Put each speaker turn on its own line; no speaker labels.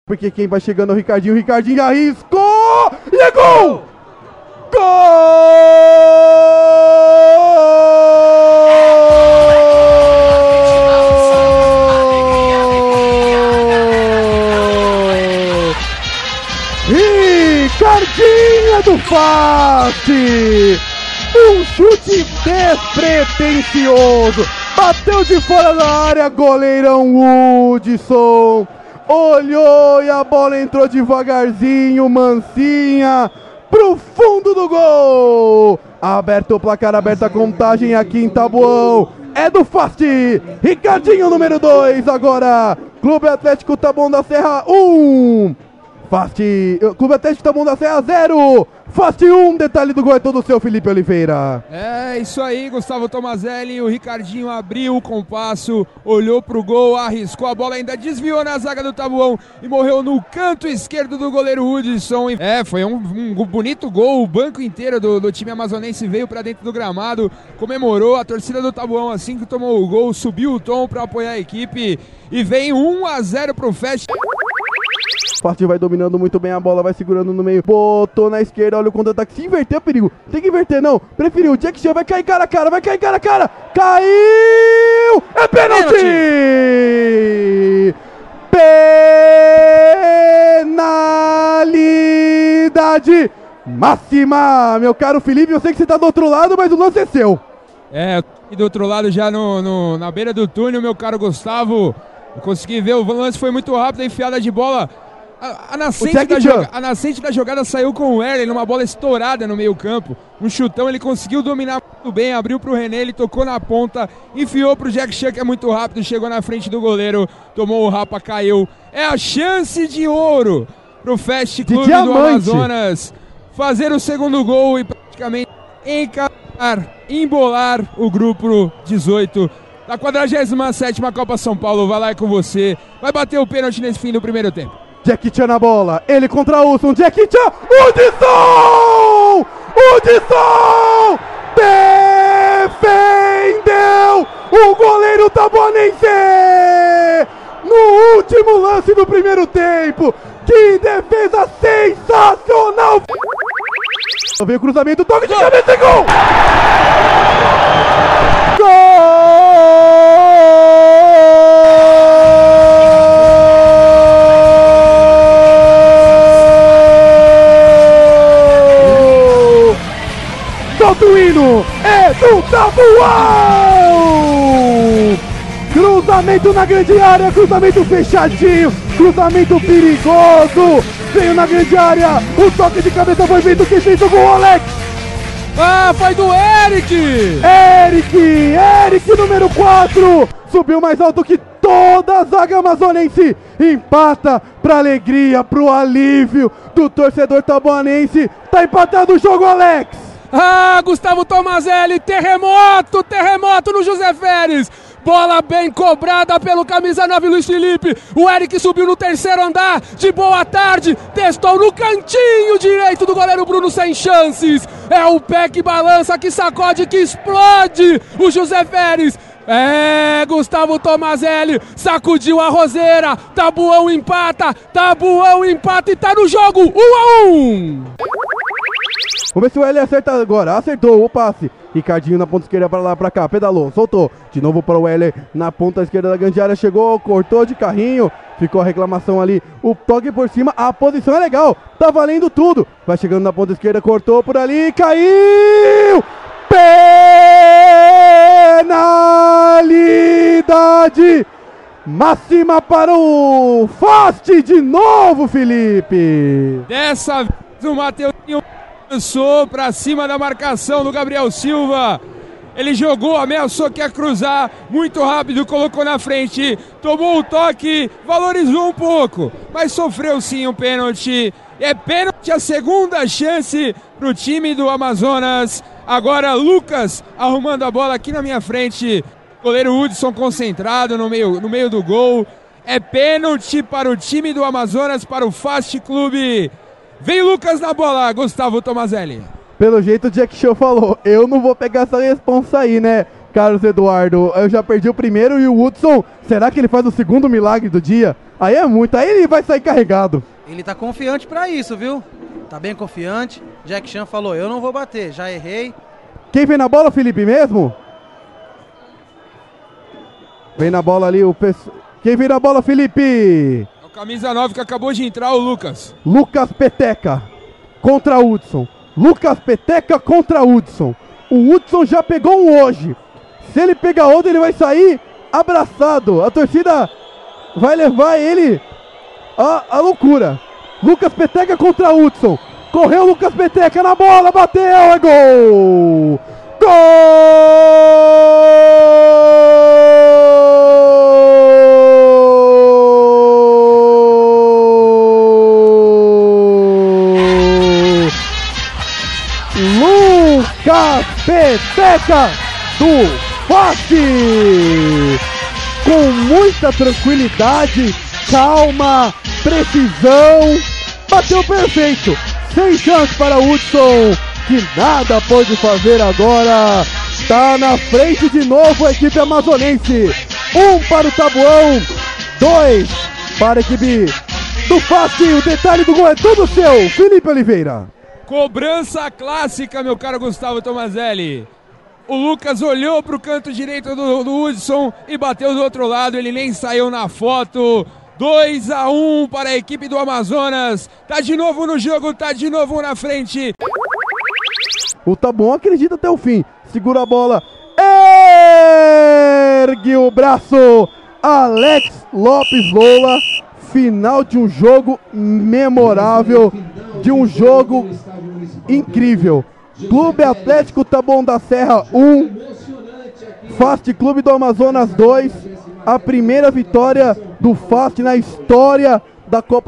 Porque quem vai chegando é o Ricardinho. O Ricardinho arriscou! E é gol! Gol! Ricardinho do Fast! Um chute despretensioso! Bateu de fora da área, goleirão Hudson! Olhou e a bola entrou devagarzinho, mansinha, pro fundo do gol! Aberto o placar, aberta a contagem aqui em Taboão. É do Fast! Ricardinho, número 2 agora! Clube Atlético Taboão da Serra 1! Fast, Clube Atlético Taboão da Serra 0! Fast 1, detalhe do gol é todo seu, Felipe Oliveira.
É isso aí, Gustavo Tomazelli. O Ricardinho abriu o compasso, olhou pro gol, arriscou a bola, ainda desviou na zaga do Taboão e morreu no canto esquerdo do goleiro Hudson. Foi um bonito gol, o banco inteiro do time amazonense veio pra dentro do gramado, comemorou. A torcida do Taboão, assim que tomou o gol, subiu o tom pra apoiar a equipe e vem 1-0 pro Fast.
Fast vai dominando muito bem a bola, vai segurando no meio, botou na esquerda, olha o contra-ataque, se inverter é perigo, tem que inverter não, preferiu, Jack Chan vai cair cara a cara, caiu, é pênalti! Penalidade máxima, meu caro Felipe, eu sei que você tá do outro lado, mas o lance é seu.
E do outro lado já na beira do túnel, meu caro Gustavo, eu consegui ver, o lance foi muito rápido, a enfiada de bola. A nascente da jogada saiu com o Erlen, numa bola estourada no meio campo. Um chutão, ele conseguiu dominar muito bem, abriu pro René, ele tocou na ponta, enfiou pro Jack Chan, que é muito rápido, chegou na frente do goleiro, tomou o rapa, caiu. É a chance de ouro pro Fast Clube do Amazonas fazer o segundo gol e praticamente embolar o grupo 18 da 47ª Copa São Paulo. Vai lá, é com você, vai bater o pênalti nesse fim do primeiro tempo.
Jack Chan na bola, ele contra o Hudson, Jack Chan, Hudson! Defendeu o goleiro taboanense no último lance do primeiro tempo. Que defesa sensacional! Veio o cruzamento, toque de cabeça e gol! Solta o hino, é do Taboão! Cruzamento na grande área, cruzamento fechadinho, cruzamento perigoso, veio na grande área, o toque de cabeça foi feito, quem fez o gol, Alex?
Foi do Eric,
número 4, subiu mais alto que toda a zaga amazonense, empata pra alegria, pro alívio do torcedor taboanense, tá empatado o jogo, Alex!
Gustavo Tomazelli, terremoto no José Feres, bola bem cobrada pelo camisa 9 Luiz Felipe, o Eric subiu no terceiro andar, de boa tarde, testou no cantinho direito do goleiro Bruno sem chances, é o pé que balança, que sacode, que explode, o José Feres, Gustavo Tomazelli, sacudiu a roseira, Taboão empata e tá no jogo, 1-1.
Vamos ver se o L acerta agora, acertou o passe, Ricardinho na ponta esquerda pra lá, pra cá, pedalou, soltou, de novo para o L na ponta esquerda da grande área, chegou, cortou de carrinho, ficou a reclamação ali, o toque por cima, a posição é legal, tá valendo tudo, vai chegando na ponta esquerda, cortou por ali, caiu, penalidade máxima para o Fast de novo, Felipe.
Dessa vez o Mateuzinho avançou pra cima da marcação do Gabriel Silva. Ele jogou, ameaçou que ia cruzar, muito rápido, colocou na frente, tomou o toque, valorizou um pouco, mas sofreu sim um pênalti. É pênalti, a segunda chance pro time do Amazonas. Agora Lucas arrumando a bola aqui na minha frente. Goleiro Hudson concentrado no meio do gol. É pênalti para o time do Amazonas, para o Fast Clube. Vem Lucas na bola, Gustavo Tomazelli.
Pelo jeito o Jack Chan falou, eu não vou pegar essa responsa aí, né, Carlos Eduardo? Eu já perdi o primeiro e o Hudson, será que ele faz o segundo milagre do dia? Aí é muito, aí ele vai sair carregado.
Ele tá confiante pra isso, viu? Tá bem confiante. Jack Chan falou, eu não vou bater, já errei.
Quem vem na bola, Felipe, mesmo? Vem na bola ali o pessoal. Quem vem na bola, Felipe?
É o camisa 9 que acabou de entrar, o Lucas.
Lucas Peteca contra Hudson. Lucas Peteca contra Hudson. O Hudson já pegou um hoje. Se ele pegar outro, ele vai sair abraçado. A torcida vai levar ele à loucura. Lucas Peteca contra Hudson. Correu Lucas Peteca na bola, bateu, é gol! Gol! Lucas Peteca do Fast! Com muita tranquilidade, calma, precisão, bateu perfeito, sem chance para o Hudson, que nada pode fazer agora, tá na frente de novo a equipe amazonense, 1 para o Tabuão, 2 para a equipe do Fast, o detalhe do gol é tudo seu, Felipe Oliveira.
Cobrança clássica, meu caro Gustavo Tomazelli. O Lucas olhou para o canto direito do Hudson e bateu do outro lado, ele nem saiu na foto. 2-1 para a equipe do Amazonas. Tá de novo no jogo, tá de novo na frente.
O Tabuão acredita até o fim. Segura a bola. Ergue o braço. Alex Lopes Lola. Final de um jogo memorável. De um jogo incrível. Clube Atlético Taboão da Serra 1, Fast Clube do Amazonas 2, a primeira vitória do Fast na história da Copa